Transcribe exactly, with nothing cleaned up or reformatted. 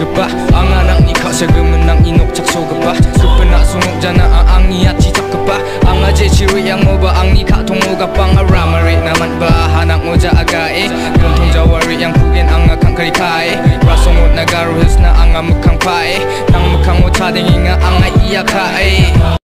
gapa ang anak ni ka sa gemenang inok cakso gapa supena sungok jana ang niat cicak gapa ang aje ciri yang mo ba ang ni ka tungo gapang aramari naman ba hanak mo ja agae guntong jawari yang kugen ang kang kari kai rasongot nagaruhis na ang mukang pai nang mukang mo tading nga ang iya kai